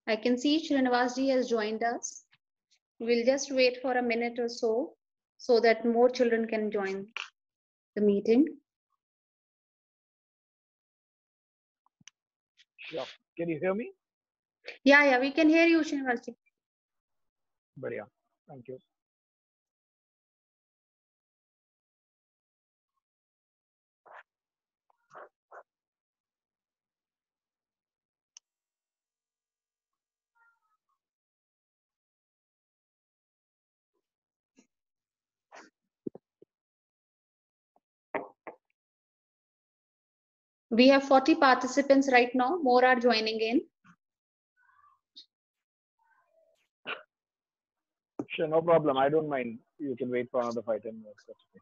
I can see Srinivas ji has joined us. We'll just wait for a minute or so that more children can join the meeting. Sure. Can you hear me? Yeah, we can hear you, Srinivas ji. Badhiya. Thank you. We have 40 participants right now. More are joining in. Sure, no problem. I don't mind. You can wait for another 5-10 minutes. That's okay.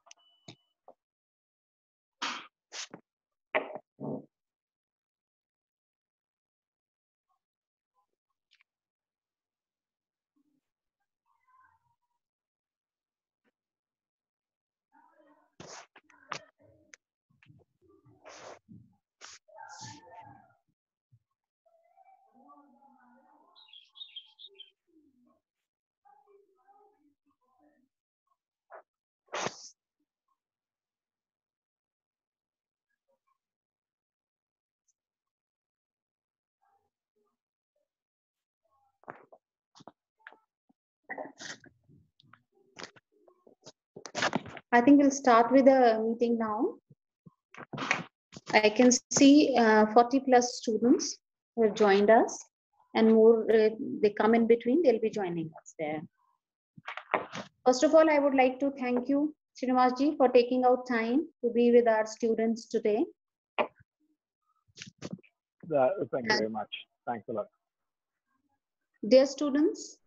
I think we'll start with the meeting now. I can see 40 plus students who have joined us, and more they come in between, they'll be joining us there. First of all, I would like to thank you, Srinivas ji, for taking out time to be with our students today. Thank you very much. Thanks a lot. Dear students,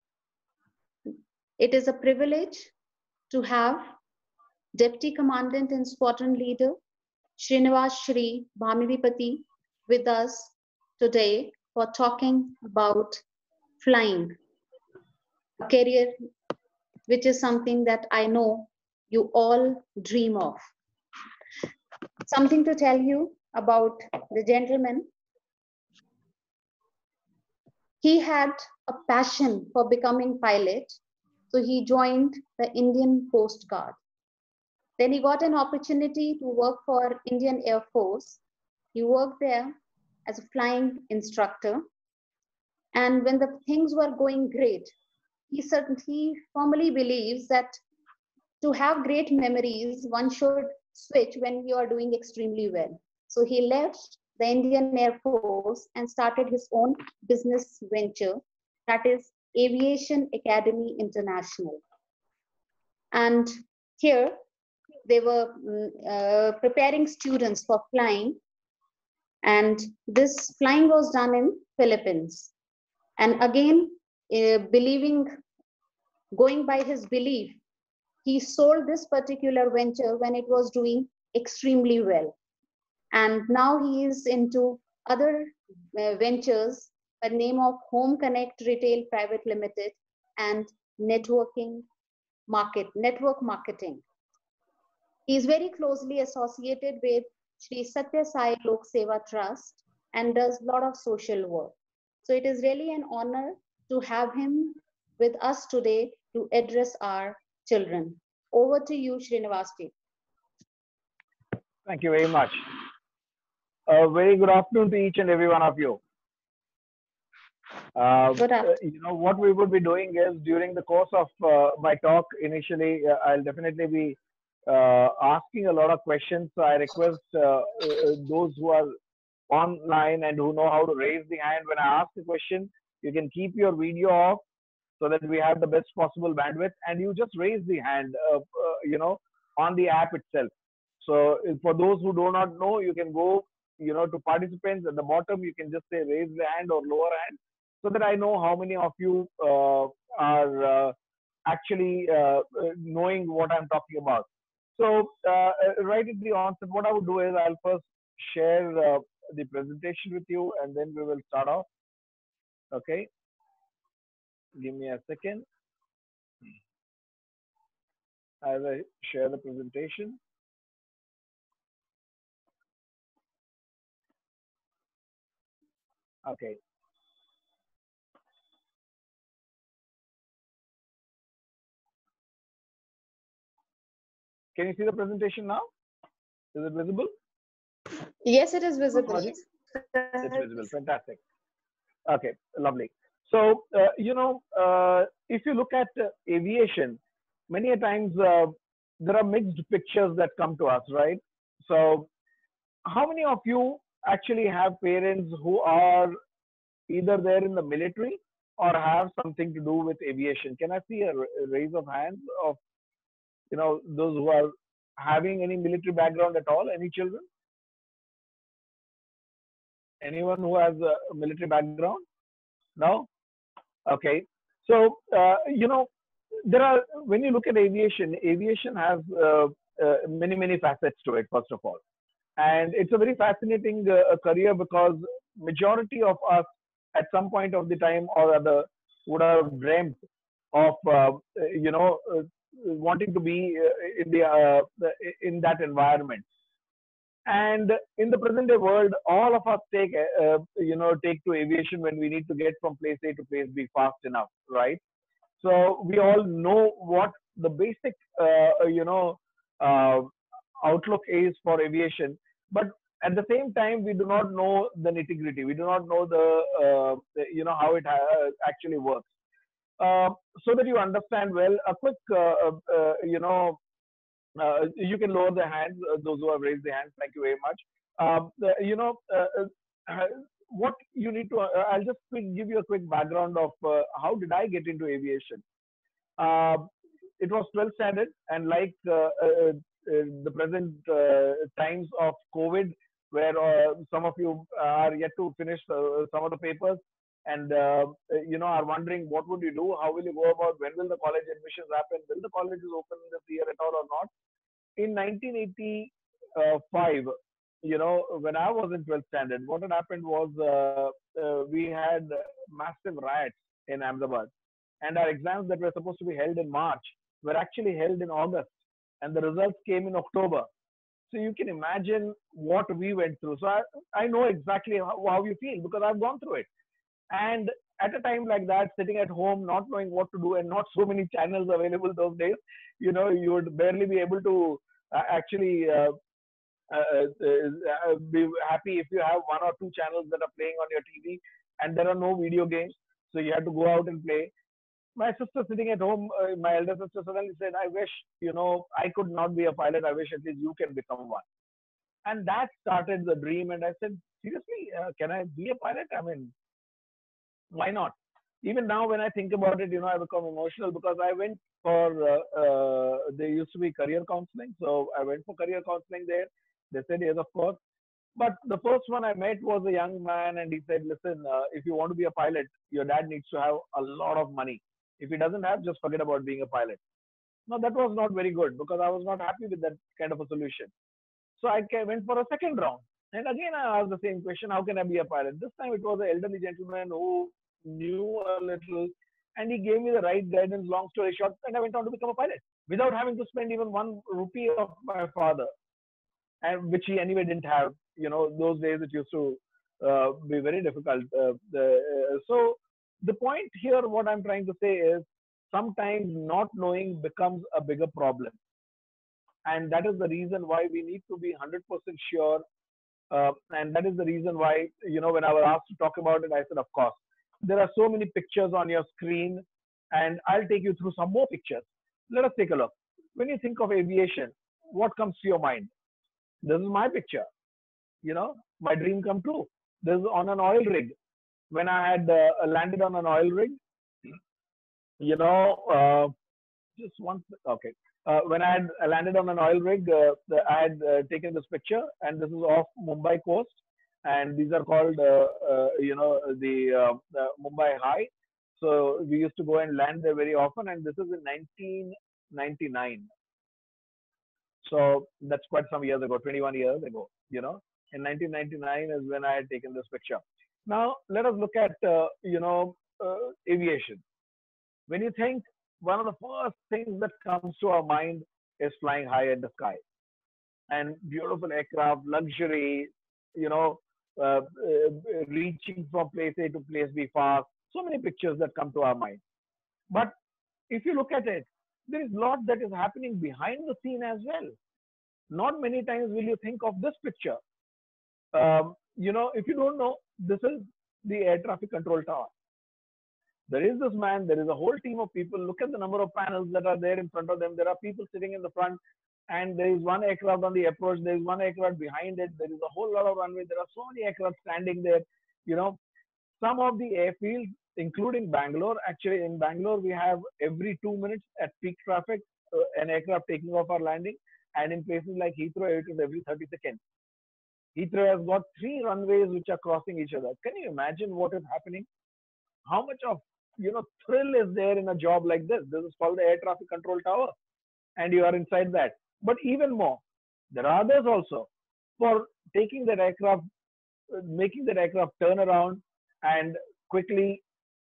it is a privilege to have Deputy Commandant and Squadron Leader Srinivas Shri Bhamidipati with us today for talking about flying, a career which is something that I know you all dream of. Something to tell you about the gentleman. He had a passion for becoming pilot, so he joined the Indian Coast Guard. Then he got an opportunity to work for Indian Air Force. He worked there as a flying instructor. And when the things were going great, he firmly believes that to have great memories, one should switch when you are doing extremely well. So he left the Indian Air Force and started his own business venture, that is Aviation Academy International. And here they were preparing students for flying, and this flying was done in Philippines. And again, going by his belief, he sold this particular venture when it was doing extremely well. And now he is into other ventures by the name of Home Connect Retail Private Limited and network marketing. He is very closely associated with Sri Satya Sai Lok Seva Trust and does a lot of social work. So it is really an honor to have him with us today to address our children. Over to you, Srinivas ji. Thank you very much. A very good afternoon to each and every one of you. Good afternoon. You know, what we will be doing is during the course of my talk, initially, I'll definitely be asking a lot of questions. So I request those who are online and who know how to raise the hand when I ask the question, you can keep your video off so that we have the best possible bandwidth, and you just raise the hand, you know, on the app itself. So for those who do not know, you can go, you know, to participants at the bottom, you can just say raise the hand or lower hand, so that I know how many of you are actually knowing what I'm talking about. So right at the onset, what I would do is I'll first share the presentation with you, and then we will start off. Okay, give me a second. I will share the presentation. Okay. Can you see the presentation now? Is it visible? Yes, it is visible. It's visible. Fantastic. Okay, lovely. So, if you look at aviation, many a times there are mixed pictures that come to us, right? So, how many of you actually have parents who are either there in the military or have something to do with aviation? Can I see a raise of hands of, those who are having any military background at all? Any children? Anyone who has a military background? No? Okay. So, there are, when you look at aviation, aviation has many facets to it, first of all. And it's a very fascinating career because majority of us at some point of the time or other would have dreamt of, wanting to be in that environment. And in the present day world, all of us take to aviation when we need to get from place A to place B fast enough, right? So we all know what the basic, uh, outlook is for aviation, but at the same time, we do not know the nitty gritty. We do not know how it actually works. So that you understand well, a quick, you can lower the hands, those who have raised their hands. Thank you very much. Uh, what you need to, I'll just give you a quick background of how did I get into aviation. Uh, it was 12th standard, and like the present times of COVID, where some of you are yet to finish some of the papers, and are wondering what would you do, how will you go about, when will the college admissions happen, will the colleges open this year at all or not. In 1985, when I was in 12th standard, what had happened was we had massive riots in Ahmedabad, and our exams that were supposed to be held in March were actually held in August, and the results came in October. So you can imagine what we went through. So I know exactly how you feel because I've gone through it. And at a time like that, sitting at home, not knowing what to do, and not so many channels available those days, you would barely be able to actually be happy if you have one or two channels that are playing on your TV, and there are no video games. So you have to go out and play. My sister sitting at home, my elder sister suddenly said, I wish, I could not be a pilot. I wish at least you can become one. And that started the dream. And I said, seriously, can I be a pilot? I mean, why not? Even now, when I think about it, I become emotional because I went for, there used to be career counseling. So I went for career counseling there. They said, yes, of course. But the first one I met was a young man, and he said, listen, if you want to be a pilot, your dad needs to have a lot of money. If he doesn't have, just forget about being a pilot. Now, that was not very good because I was not happy with that kind of a solution. So I went for a second round. And again, I asked the same question, how can I be a pilot? This time it was an elderly gentleman who knew a little, and he gave me the right guidance, long story short, and I went on to become a pilot without having to spend even 1 rupee of my father, and which he anyway didn't have. Those days it used to be very difficult. So the point here, what I'm trying to say is, sometimes not knowing becomes a bigger problem, and that is the reason why we need to be 100% sure. And that is the reason why, when I was asked to talk about it, I said, of course, there are so many pictures on your screen, and I'll take you through some more pictures. Let us take a look. When you think of aviation, what comes to your mind? This is my picture, my dream come true. This is on an oil rig. When I had landed on an oil rig, you know, just one, okay. When I had landed on an oil rig, I had taken this picture, and this is off Mumbai coast, and these are called, the Mumbai High. So we used to go and land there very often, and this is in 1999. So that's quite some years ago, 21 years ago. In 1999 is when I had taken this picture. Now let us look at aviation. When you think, one of the first things that comes to our mind is flying high in the sky, and beautiful aircraft, luxury, you know, reaching from place A to place B fast. So many pictures that come to our mind. But if you look at it, there is a lot that is happening behind the scene as well. Not many times will you think of this picture. If you don't know, this is the air traffic control tower. There is this man, there is a whole team of people. Look at the number of panels that are there in front of them. There are people sitting in the front, and there is one aircraft on the approach. There is one aircraft behind it. There is a whole lot of runway. There are so many aircraft standing there. You know, some of the airfields, including Bangalore, actually in Bangalore, we have every 2 minutes at peak traffic, an aircraft taking off or landing. And in places like Heathrow, it is every 30 seconds. Heathrow has got 3 runways which are crossing each other. Can you imagine what is happening? How much of thrill is there in a job like this? This is called the air traffic control tower, and you are inside that. But even more, there are others also for taking that aircraft, making that aircraft turn around and quickly,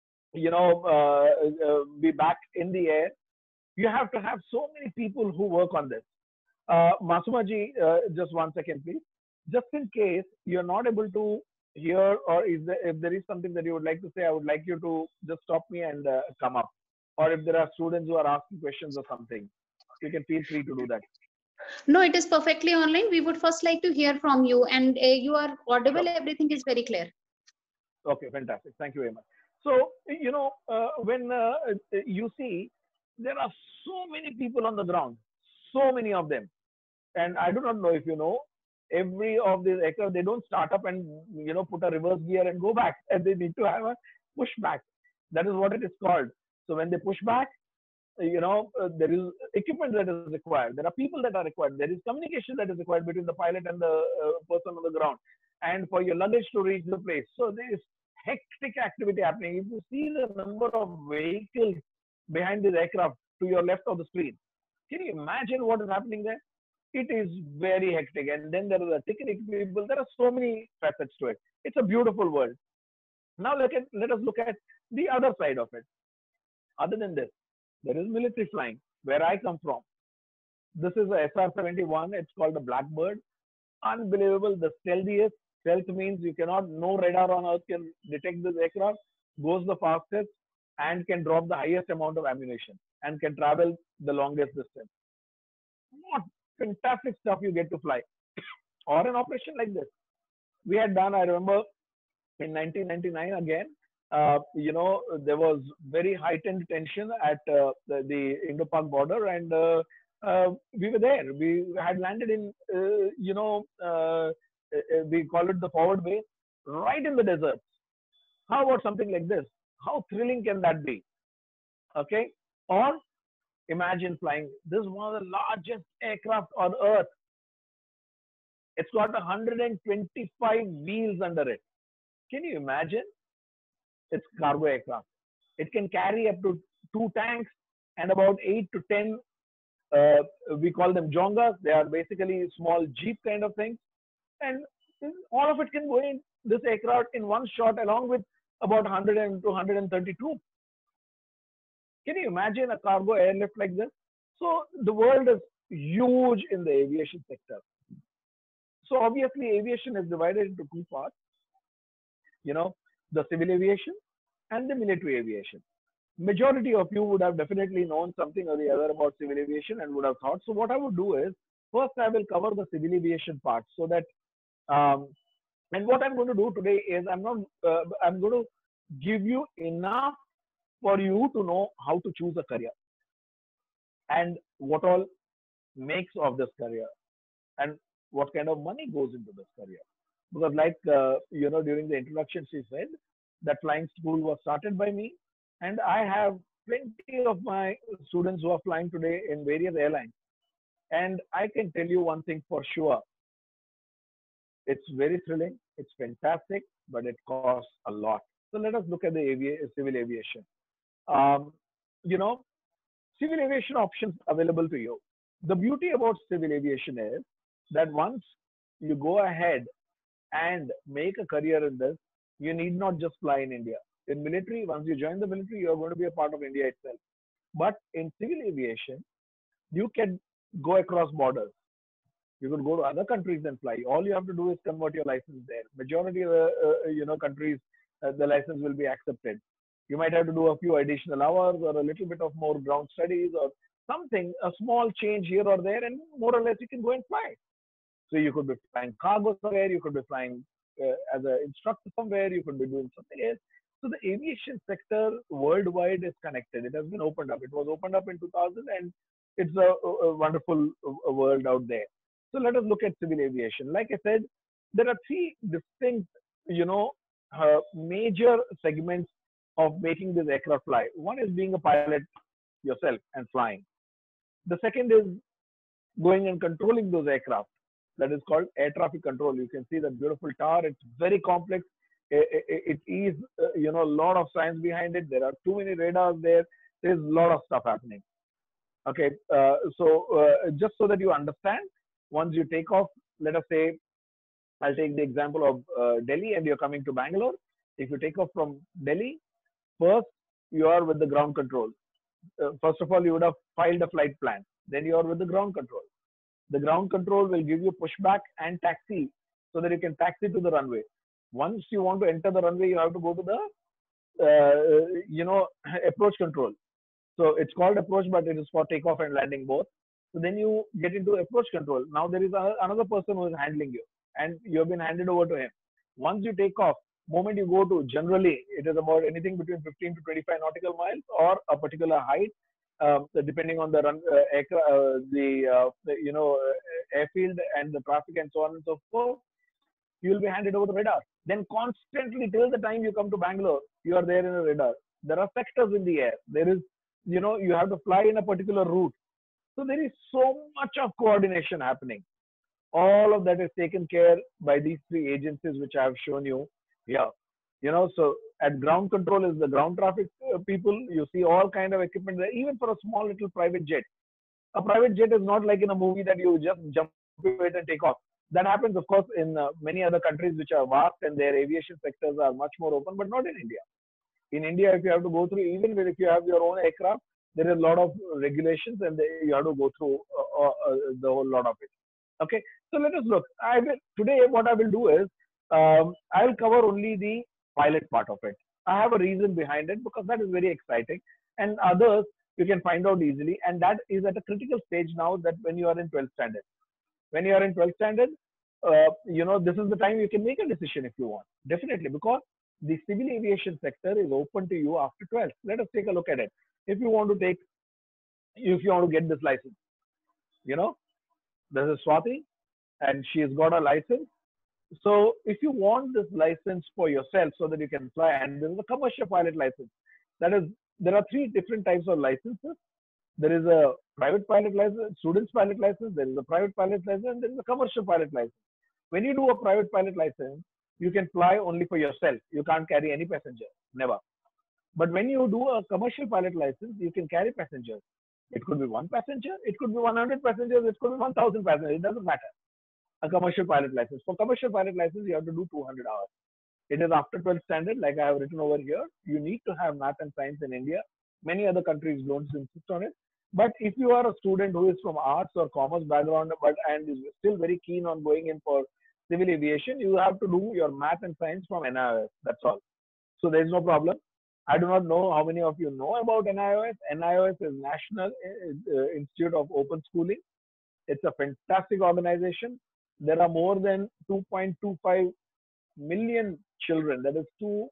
be back in the air. You have to have so many people who work on this. Masumaji, just 1 second, please. Just in case you're not able to hear, or if there is something that you would like to say, I would like you to just stop me and come up. Or if there are students who are asking questions or something, you can feel free to do that. No, it is perfectly online. We would first like to hear from you, and you are audible. Sure. Everything is very clear. Okay, fantastic. Thank you very much. So, when you see, there are so many people on the ground, so many of them. And I do not know if you know, every of these aircraft, they don't start up and, put a reverse gear and go back. And they need to have a pushback. That is what it is called. So when they push back, there is equipment that is required. There are people that are required. There is communication that is required between the pilot and the person on the ground, and for your luggage to reach the place. So there is hectic activity happening. If you see the number of vehicles behind this aircraft to your left of the screen, can you imagine what is happening there? It is very hectic. And then there are the ticketing people. There are so many facets to it. It's a beautiful world. Now let us look at the other side of it. Other than this, there is military flying, where I come from. This is a SR-71. It's called a Blackbird. Unbelievable. The stealthiest. Stealth means no radar on Earth can detect this aircraft, goes the fastest, and can drop the highest amount of ammunition, and can travel the longest distance. What fantastic stuff you get to fly. Or an operation like this. We had done, I remember, in 1999 again, there was very heightened tension at the Indo-Pak border, and we were there. We had landed in, we call it the forward base, right in the desert. How about something like this? How thrilling can that be? Okay. Or imagine flying. This is one of the largest aircraft on Earth. It's got 125 wheels under it. Can you imagine? It's cargo aircraft. It can carry up to 2 tanks and about 8 to 10, we call them jongas. They are basically small jeep kind of things. And all of it can go in this aircraft in one shot, along with about 100 to 130 troops. Can you imagine a cargo airlift like this? So the world is huge in the aviation sector. So obviously aviation is divided into 2 parts, the civil aviation and the military aviation. Majority of you would have definitely known something or the other about civil aviation and would have thought. So what I would do is, first I will cover the civil aviation part, so that, and what I'm going to do today is I'm going to give you enough for you to know how to choose a career and what all makes of this career and what kind of money goes into this career. Because like, during the introduction, she said that flying school was started by me, and I have plenty of my students who are flying today in various airlines. And I can tell you one thing for sure. It's very thrilling. It's fantastic, but it costs a lot. So let us look at the civil aviation. Civil aviation options available to you. The beauty about civil aviation is that once you go ahead and make a career in this, you need not just fly in India. In military, once you join the military, you are going to be a part of India itself. But in civil aviation, you can go across borders. You could go to other countries and fly. All you have to do is convert your license there. Majority of countries, the license will be accepted. You might have to do a few additional hours or a little bit of more ground studies or something, a small change here or there, and more or less you can go and fly. So you could be flying cargo somewhere, you could be flying as an instructor somewhere, you could be doing something else. So the aviation sector worldwide is connected. It has been opened up. It was opened up in 2000, and it's a wonderful world out there. So let us look at civil aviation. Like I said, there are three distinct, major segments of making this aircraft fly. One is being a pilot yourself and flying. The second is going and controlling those aircraft. That is called air traffic control. You can see that beautiful tower. It's very complex. It is, a lot of science behind it. There are too many radars there. There's a lot of stuff happening. Okay, just so that you understand, once you take off, let us say, I'll take the example of Delhi, and you're coming to Bangalore. If you take off from Delhi, first you are with the ground control. First of all, you would have filed a flight plan. Then you are with the ground control. The ground control will give you pushback and taxi so that you can taxi to the runway. Once you want to enter the runway, you have to go to the, approach control. So it's called approach, but it is for takeoff and landing both. So then you get into approach control. Now there is another person who is handling you, and you have been handed over to him. Once you take off, moment you go to, generally it is about anything between 15 to 25 nautical miles or a particular height, depending on the airfield and the traffic and so on and so forth. You will be handed over the radar. Then constantly till the time you come to Bangalore, you are there in a radar. There are sectors in the air. There is, you have to fly in a particular route. So there is so much of coordination happening. All of that is taken care by these three agencies which I have shown you here. So at ground control is the ground traffic people. You see all kind of equipment there, even for a small little private jet. A private jet is not like in a movie that you just jump into it and take off. That happens, of course, in many other countries which are vast and their aviation sectors are much more open, but not in India. In India, if you have to go through, even if you have your own aircraft, there is a lot of regulations and you have to go through the whole lot of it. Okay, so let us look. Today what I will do is I will cover only the pilot part of it. I have a reason behind it because that is very exciting, and others you can find out easily, and that is at a critical stage now, that when you are in 12th standard. When you are in 12th standard, this is the time you can make a decision if you want. Definitely, because the civil aviation sector is open to you after 12th. Let us take a look at it. If you want to get this license, this is Swati, and she has got a license. So if you want this license for yourself so that you can fly, and there is a commercial pilot license. That is, there are three different types of licenses. There is a private pilot license, student's pilot license, there is a private pilot license, and there is a commercial pilot license. When you do a private pilot license, you can fly only for yourself. You can't carry any passenger, never. But when you do a commercial pilot license, you can carry passengers. It could be one passenger, it could be 100 passengers, it could be 1,000 passengers. It doesn't matter. A commercial pilot license. For commercial pilot license, you have to do 200 hours. It is after 12th standard, like I have written over here. You need to have math and science in India. Many other countries don't insist on it. But if you are a student who is from arts or commerce background, and is still very keen on going in for civil aviation, you have to do your math and science from NIOS. That's all. So there is no problem. I do not know how many of you know about NIOS. NIOS is National Institute of Open Schooling. It's a fantastic organization. There are more than 2.25 million children. That is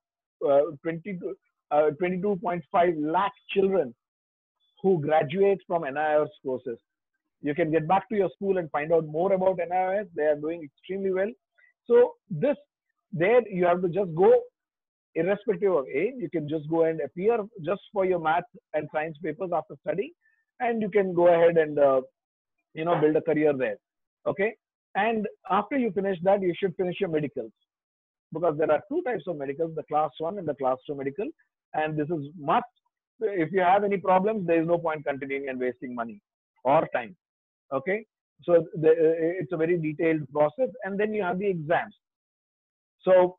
22.5 lakh children who graduate from NIOS courses. You can get back to your school and find out more about NIOS. They are doing extremely well. So there you have to just go, irrespective of age. You can just go and appear just for your math and science papers after studying, and you can go ahead and build a career there. Okay, and after you finish that, you should finish your medicals, because there are two types of medicals: the class 1 and the class 2 medical. And this is must. If you have any problems, there is no point continuing and wasting money or time. Okay, so it's a very detailed process, and then you have the exams. So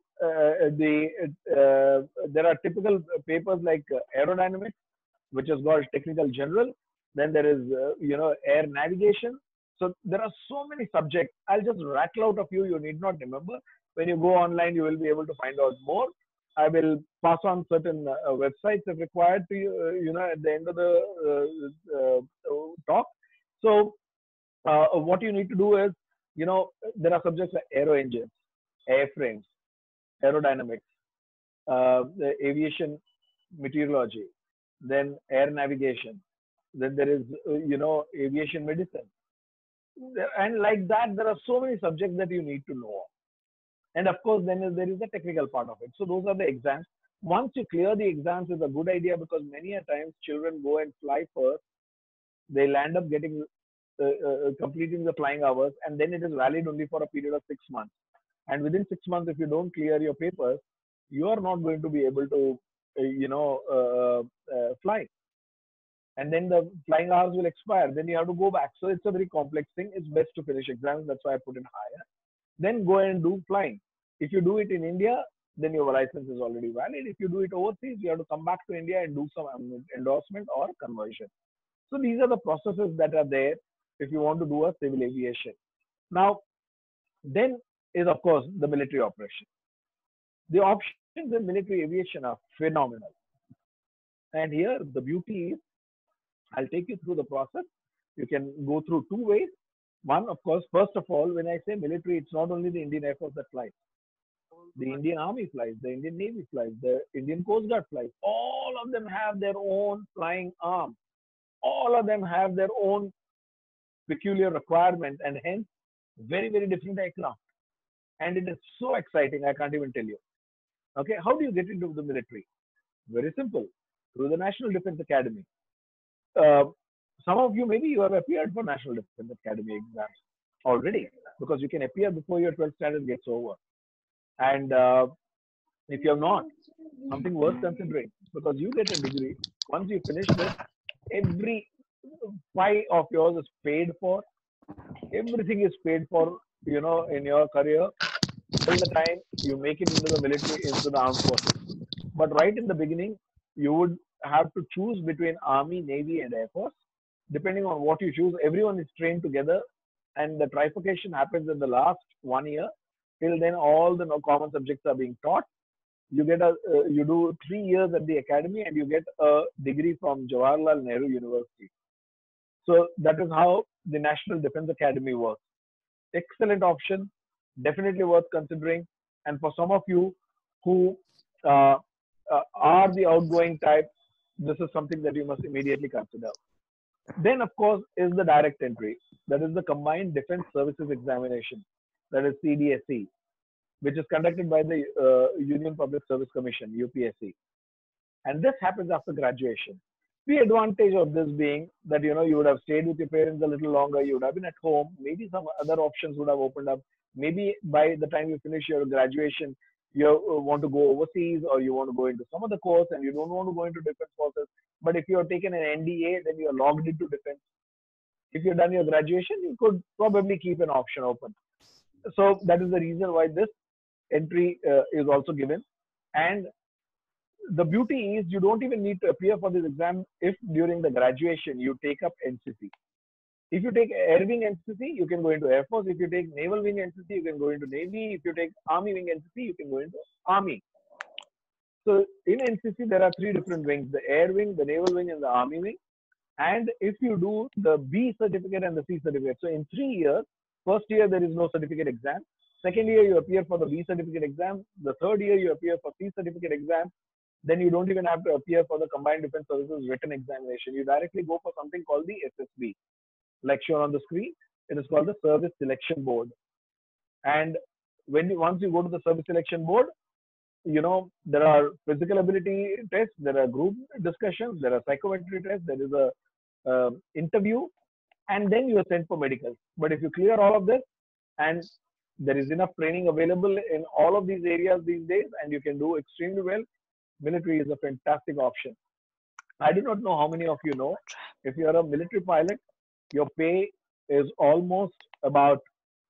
there are typical papers like aerodynamics, which is called technical general. Then there is air navigation. So there are so many subjects. I'll just rattle out a few. You need not remember. When you go online, you will be able to find out more. I will pass on certain websites if required to you, at the end of the talk. So what you need to do is, there are subjects like aero engines, airframes, aerodynamics, the aviation meteorology, then air navigation, then there is, aviation medicine. And like that, there are so many subjects that you need to know. And of course, then there is the technical part of it. So those are the exams. Once you clear the exams, is a good idea because many a times children go and fly first. They'll end up getting completing the flying hours, and then it is valid only for a period of 6 months. And within 6 months, if you don't clear your papers, you are not going to be able to, fly. And then the flying hours will expire. Then you have to go back. So it's a very complex thing. It's best to finish exams. That's why I put it higher. Then go and do flying. If you do it in India, then your license is already valid. If you do it overseas, you have to come back to India and do some endorsement or conversion. So these are the processes that are there if you want to do a civil aviation. Now, then is of course the military operation. The options in military aviation are phenomenal. And here the beauty is, I'll take you through the process. You can go through two ways. One, of course, first of all, when I say military, it's not only the Indian Air Force that flies. The Indian Army flies, the Indian Navy flies, the Indian Coast Guard flies. All of them have their own flying arm. All of them have their own peculiar requirement and hence very, very different aircraft. And it is so exciting, I can't even tell you. Okay, how do you get into the military? Very simple, through the National Defense Academy. Uh, some of you, maybe you have appeared for National Defense Academy exams already because you can appear before your 12th standard gets over. And if you have not, something worth considering because you get a degree. Once you finish this, every pie of yours is paid for. Everything is paid for, in your career till the time you make it into the military, into the armed forces. But right in the beginning, you would have to choose between Army, Navy, and Air Force. Depending on what you choose, everyone is trained together, and the trifurcation happens in the last 1 year. Till then, all the common subjects are being taught. You get you do 3 years at the academy, and you get a degree from Jawaharlal Nehru University. So that is how the National Defense Academy works. Excellent option, definitely worth considering. And for some of you who uh, are the outgoing type, this is something that you must immediately consider. Then, of course, is the direct entry. That is the Combined Defense Services Examination, that is CDSE, which is conducted by the Union Public Service Commission, UPSC. And this happens after graduation. The advantage of this being that you would have stayed with your parents a little longer, you would have been at home, maybe some other options would have opened up. Maybe by the time you finish your graduation, you want to go overseas or you want to go into some other course and you don't want to go into defense forces. But if you have taken an NDA, then you are logged into defense. If you've done your graduation, you could probably keep an option open. So that is the reason why this entry is also given. And the beauty is you don't even need to appear for this exam if during the graduation you take up NCC. If you take Air Wing NCC, you can go into Air Force. If you take Naval Wing NCC, you can go into Navy. If you take Army Wing NCC, you can go into Army. So in NCC, there are three different wings, the Air Wing, the Naval Wing, and the Army Wing. And if you do the B certificate and the C certificate, so in 3 years, first year there is no certificate exam. Second year you appear for the B certificate exam. The third year you appear for C certificate exam. Then you don't even have to appear for the Combined Defense Services written examination. You directly go for something called the SSB. Like shown on the screen, it is called the Service Selection Board. And once you go to the Service Selection Board, there are physical ability tests, there are group discussions, there are psychometry tests, there is a interview, and then you are sent for medicals. But if you clear all of this, and there is enough training available in all of these areas these days, and you can do extremely well, military is a fantastic option. I do not know how many of you know, if you are a military pilot, your pay is almost about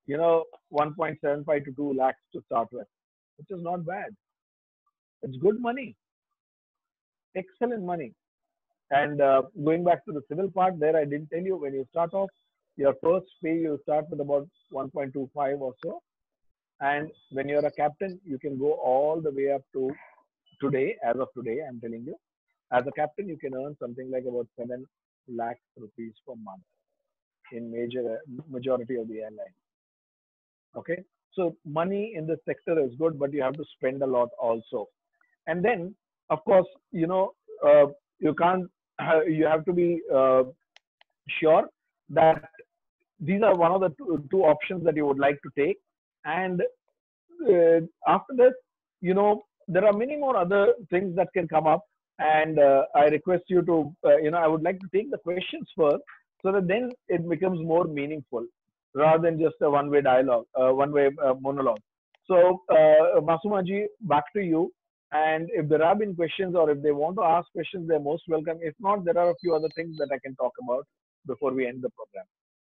1.75 to 2 lakhs to start with, which is not bad. It's good money, excellent money. And going back to the civil part, there I didn't tell you, when you start off, your first pay you start with about 1.25 or so, and when you're a captain, you can go all the way up to today, as of today, I'm telling you, as a captain, you can earn something like about 7 lakh rupees per month in majority of the airlines. Okay, so money in this sector is good, but you have to spend a lot also. And then, of course, you can't. You have to be sure that these are one of the two options that you would like to take. And after this, there are many more other things that can come up. And I request you to, I would like to take the questions first so that then it becomes more meaningful rather than just a one-way dialogue, one-way monologue. So, Masumaji, back to you. And if there have been questions or if they want to ask questions, they're most welcome. If not, there are a few other things that I can talk about before we end the program.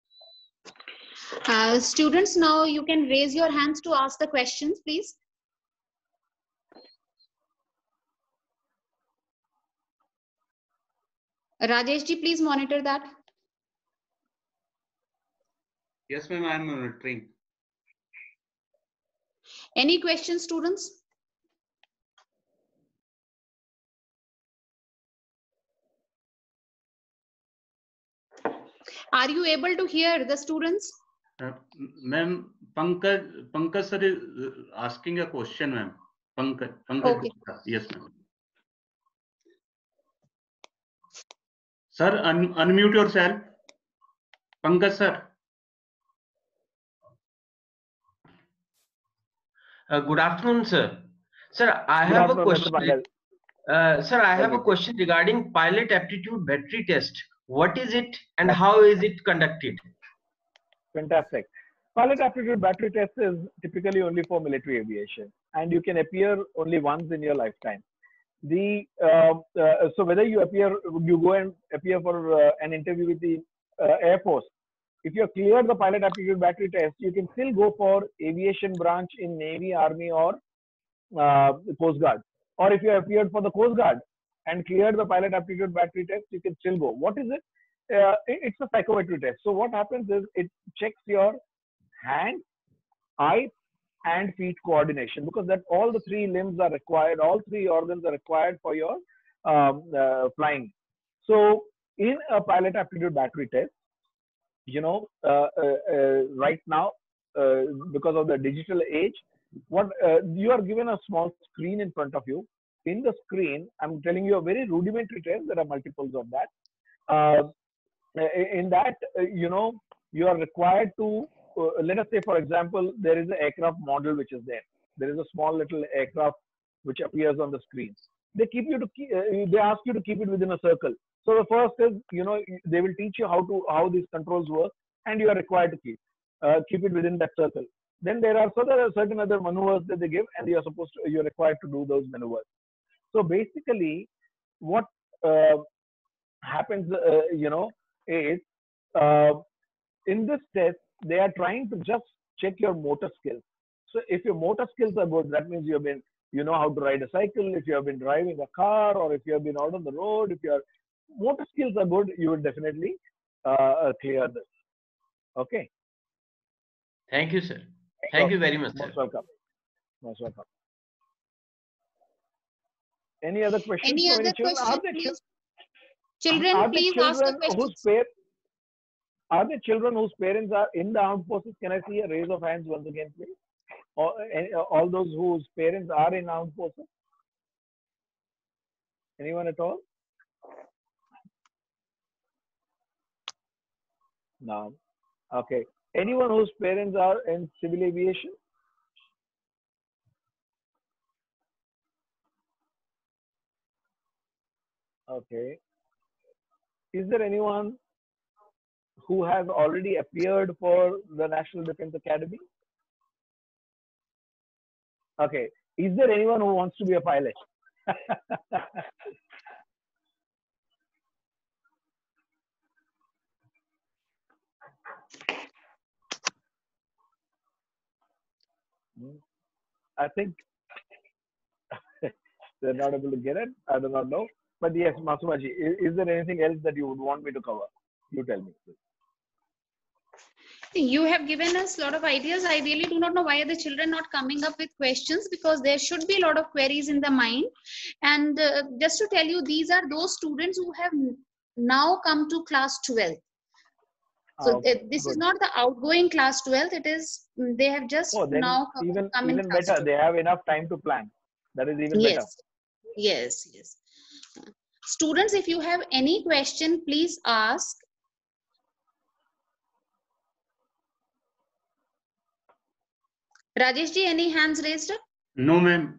Students, now you can raise your hands to ask the questions, please. Rajesh ji, please monitor that. Yes, ma'am, I am monitoring. Any questions, students? Are you able to hear the students? Ma'am, Pankaj sir is asking a question, ma'am. Pankaj. Okay. Yes, ma'am. Sir, unmute yourself. Pankaj sir. Good afternoon, sir. Sir, I have a question. Sir, I have a question regarding pilot aptitude battery test. What is it and how is it conducted? Fantastic. Pilot aptitude battery test is typically only for military aviation, and you can appear only once in your lifetime. So whether you go and appear for an interview with the Air Force. If you have cleared the pilot aptitude battery test, you can still go for aviation branch in Navy, Army, or Coast Guard. Or if you have appeared for the Coast Guard and cleared the pilot aptitude battery test, you can still go. What is it? It's a psychometry test. So what happens is it checks your hand, eye, and feet coordination, because that all the three limbs are required, all three organs are required for your flying. So in a pilot aptitude battery test, right now, because of the digital age, what you are given a small screen in front of you. In the screen, I'm telling you a very rudimentary test. There are multiples of that. In that, you are required to, let us say, for example, there is an aircraft model which is there. There is a small little aircraft which appears on the screen. They ask you to keep it within a circle. So the first is, they will teach you how these controls work, and you are required to keep it within that circle. Then there are certain other maneuvers that they give, and you're required to do those maneuvers. So basically, what happens, is in this test they are trying to just check your motor skills. So if your motor skills are good, that means you know how to ride a cycle. If you have been driving a car, or if you have been out on the road, if your motor skills are good, you will definitely clear this. Okay. Thank you, sir. Thank you very much, sir. Most welcome. Most welcome. Any other questions? Any other question, please? Children, please ask the questions. Are there children whose parents are in the armed forces? Can I see a raise of hands once again, please? Or all those whose parents are in armed forces? Anyone at all? No. Okay. Anyone whose parents are in civil aviation? Okay. Is there anyone who has already appeared for the National Defense Academy? Okay. Is there anyone who wants to be a pilot? I think they're not able to get it. I do not know. But yes, Masumaji, is there anything else that you would want me to cover? You tell me, please. You have given us a lot of ideas. I really do not know why are the children not coming up with questions, because there should be a lot of queries in the mind. And just to tell you, these are those students who have now come to class 12. So Okay, this is good. not the outgoing class 12. It is, they have just Oh, then now come in even class better. 12. They have enough time to plan. That is even better. Yes, yes, yes. Students, if you have any question, please ask. Rajesh ji, any hands raised? No, ma'am.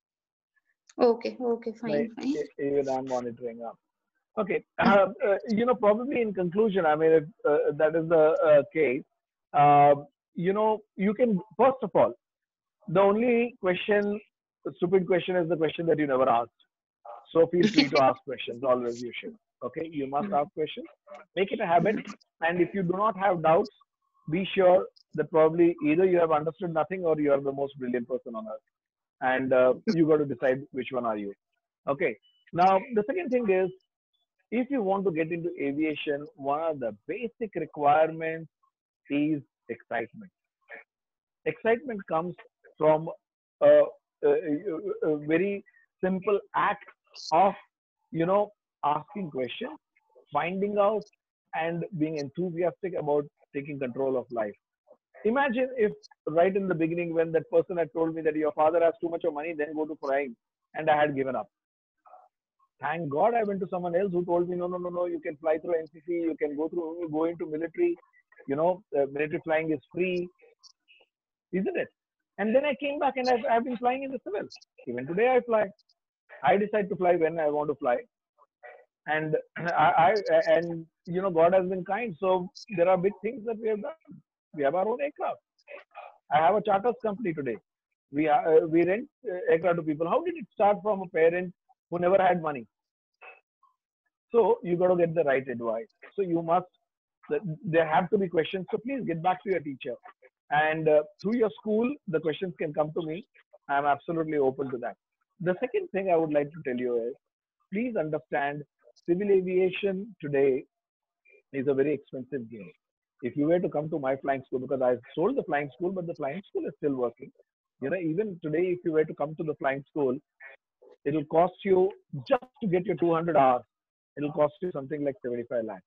Okay, okay, fine, Like, fine. even I'm monitoring up. Okay. You know, probably in conclusion, I mean, if that is the case, uh, you know, you can, first of all, the only question, stupid question is the question that you never asked. So feel free to ask questions. Always you should. Okay. You must ask questions. Make it a habit. And if you do not have doubts, be sure that probably either you have understood nothing or you are the most brilliant person on earth. And you got to decide which one are you. Okay. Now, the second thing is, if you want to get into aviation, one of the basic requirements is excitement. Excitement comes from a, a very simple act of, you know, asking questions, finding out, and being enthusiastic about taking control of life. Imagine if right in the beginning, when that person had told me that your father has too much of money, then go to flying, and I had given up. Thank God I went to someone else who told me, no, no, no, no, you can fly through NCC, you can go into military, you know, military flying is free, isn't it? And then I came back and I've been flying in the civil. Even today I fly. I decide to fly when I want to fly. And and you know, God has been kind. So there are big things that we have done. We have our own aircraft. I have a charters company today. We rent aircraft to people. How did it start from a parent who never had money? So you got to get the right advice. So you must. There have to be questions. So please get back to your teacher, and through your school, the questions can come to me. I'm absolutely open to that. The second thing I would like to tell you is, please understand, civil aviation today is a very expensive game. If you were to come to my flying school, because I sold the flying school, but the flying school is still working. You know, even today, if you were to come to the flying school, it'll cost you, just to get your 200 hours, it'll cost you something like 75 lakhs.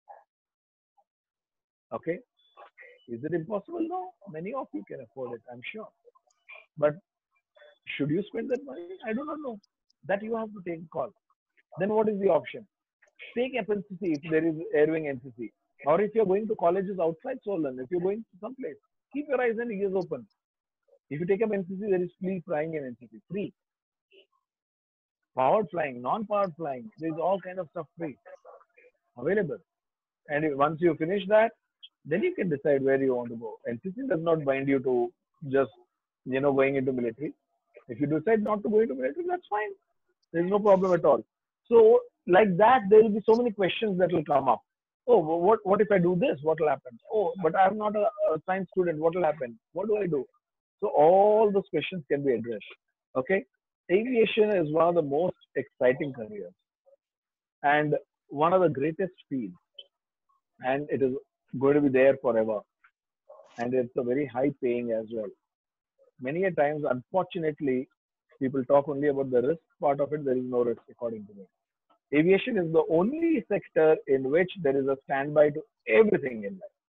Okay. Is it impossible? No. Many of you can afford it, I'm sure. But should you spend that money? I do not know. That you have to take a call. Then what is the option? Take FNCC if there is Airwing NCC. Or if you're going to colleges outside Solon, if you're going to someplace, keep your eyes and ears open. If you take up NCC, there is free flying in NCC. Free. Powered flying, non-powered flying. There is all kind of stuff free available. And once you finish that, then you can decide where you want to go. NCC does not bind you to just, you know, going into military. If you decide not to go into military, that's fine. There's no problem at all. So like that, there will be so many questions that will come up. Oh, what if I do this? What will happen? Oh, but I'm not a science student. What will happen? What do I do? So all those questions can be addressed. Okay. Aviation is one of the most exciting careers and one of the greatest fields, and it is going to be there forever. And it's a very high paying as well. Many a times, unfortunately, people talk only about the risk part of it. There is no risk, according to me. Aviation is the only sector in which there is a standby to everything in life.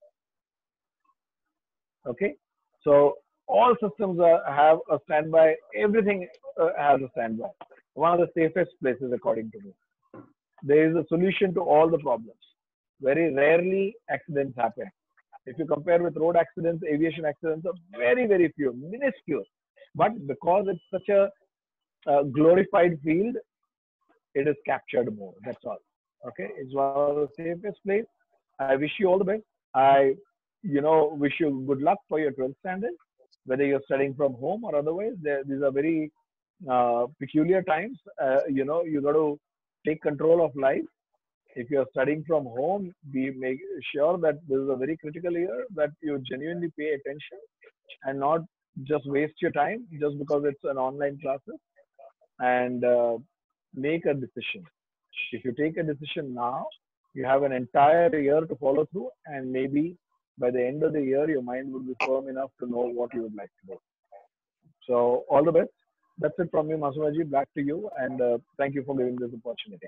Okay, so all systems have a standby. Everything has a standby. One of the safest places, according to me. There is a solution to all the problems. Very rarely accidents happen. If you compare with road accidents, aviation accidents are very, very few, minuscule. But because it's such a glorified field, it is captured more. That's all. Okay, it's one of the safest place. I wish you all the best. I, you know, wish you good luck for your 12th standard, whether you're studying from home or otherwise. These are very peculiar times. You know, you got to take control of life. If you're studying from home, be make sure that this is a very critical year, that you genuinely pay attention and not just waste your time just because it's an online classes, and make a decision. If you take a decision now, you have an entire year to follow through, and maybe by the end of the year, your mind would be firm enough to know what you would like to do. So all the best. That's it from me, Masumaji. Back to you, and thank you for giving this opportunity.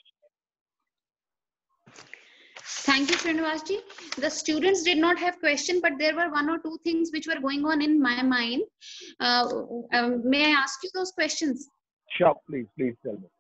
Thank you, Srinivasji. The students did not have question, but there were one or two things which were going on in my mind. May I ask you those questions? Sure, please tell me.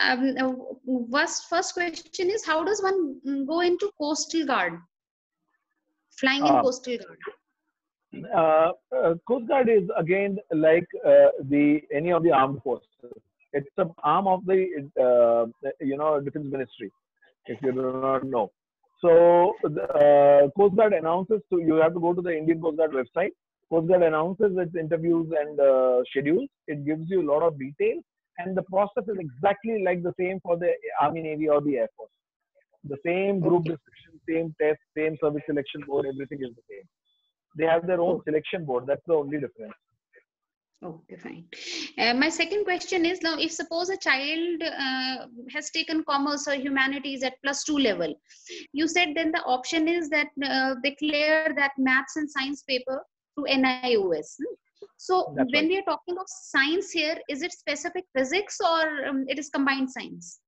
First question is, how does one go into Coastal Guard? Flying in Coastal Guard. Coast Guard is again like any of the armed forces. It's an arm of the Defense Ministry, if you do not know. So the Coast Guard announces you have to go to the Indian Coast Guard website. Coast Guard announces its interviews and schedules. It gives you a lot of details, and the process is exactly like the same for the Army, Navy, or the Air Force. The same group discussion, same test, same service selection board, everything is the same. They have their own selection board. That's the only difference. Okay, fine. My second question is, now if suppose a child has taken commerce or humanities at +2 level, you said then the option is that they clear that maths and science paper through NIOS. So That's when right. we are talking of science here, is it specific physics or it is combined science?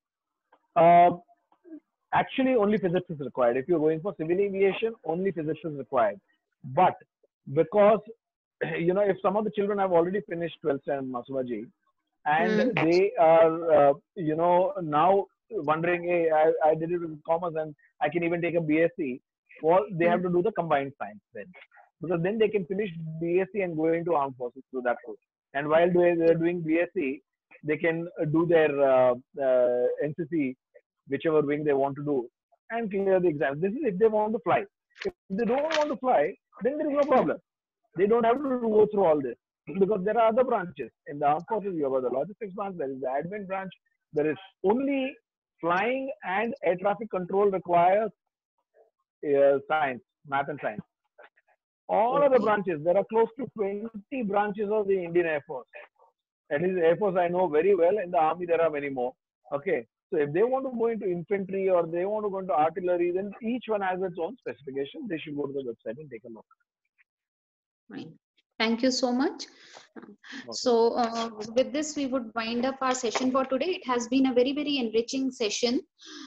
Actually, only physics is required. If you're going for civil aviation, only physics is required. But because if some of the children have already finished 12th standard, Masumaji, and they are now wondering, hey, I did it with commerce and I can even take a BSc, well, they have to do the combined science then, because then they can finish BSc and go into armed forces through that course. And while they're doing BSc, they can do their NCC, whichever wing they want to do, and clear the exam. This is if they want to fly. If they don't want to fly, then there is no problem. They don't have to go through all this, because there are other branches. In the armed forces, you have the logistics branch, there is the admin branch. There is only flying and air traffic control requires science, math and science. All other branches, there are close to 20 branches of the Indian Air Force. At least Air Force I know very well. In the Army, there are many more. Okay. So if they want to go into infantry or they want to go into artillery, then each one has its own specification. They should go to the website and take a look. Fine. Thank you so much. So with this, we would wind up our session for today. It has been a very, very enriching session.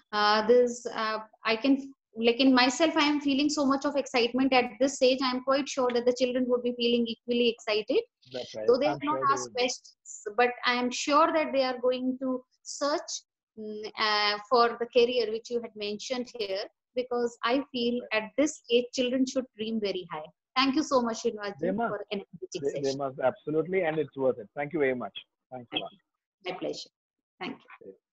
I can, like in myself, I am feeling so much of excitement at this stage. I am quite sure that the children would be feeling equally excited. That's right. Though they have not asked questions, but I am sure that they are going to search for the career which you had mentioned here, because I feel at this age, children should dream very high. Thank you so much, Srinivasji, for an enriching session. They must, absolutely, and it's worth it. Thank you very much. Thanks a lot. My pleasure. Thank you.